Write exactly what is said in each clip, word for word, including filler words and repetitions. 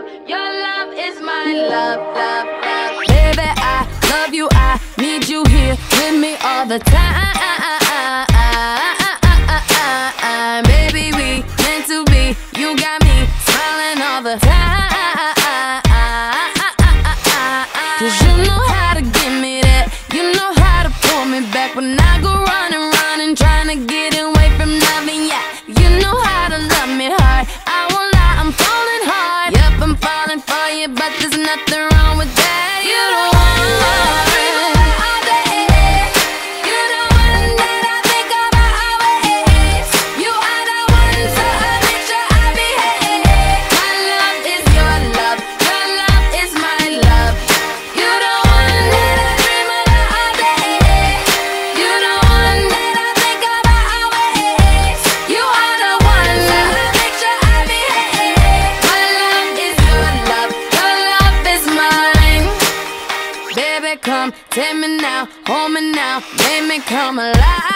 Your love is my love, love, love. Baby, I love you, I need you here with me all the time. Baby, we meant to be. You got me smiling all the time. Cause you know how to give me that. You know how to pull me back when I go running, running, trying to get away from loving. Yeah, you know how to love me hard. I won't lie, I'm falling hard. Yup, I'm falling for you, but there's nothing wrong with that. You don't want love. Come, take me now, hold me now, make me come alive.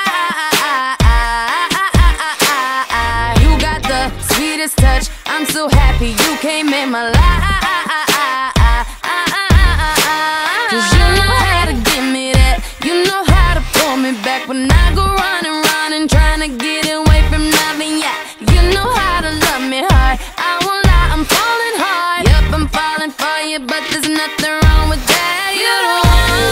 You got the sweetest touch, I'm so happy you came in my life. Cause you know how to give me that. You know how to pull me back when I go running, running, trying to get away from loving. Yeah, you know how to love me hard. I won't lie, I'm falling hard. Yup, I'm falling for you, but there's nothing wrong with that. You don't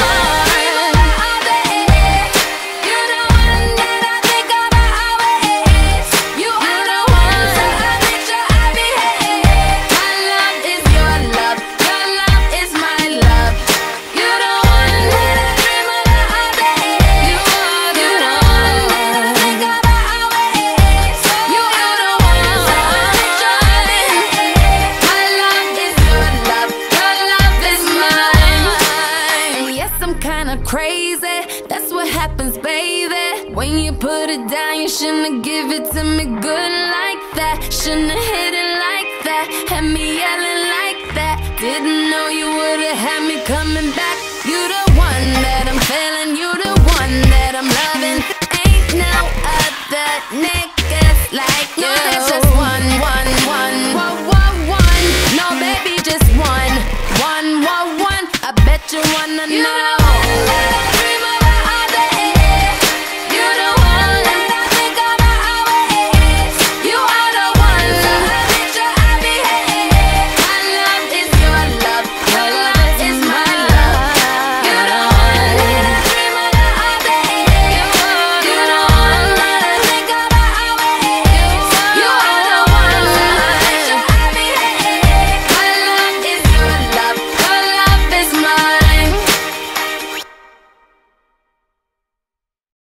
crazy, that's what happens, baby. When you put it down, you shouldn't give it to me good like that. Shouldn't have hit it like that, had me yelling like that. Didn't know you would've had me coming back.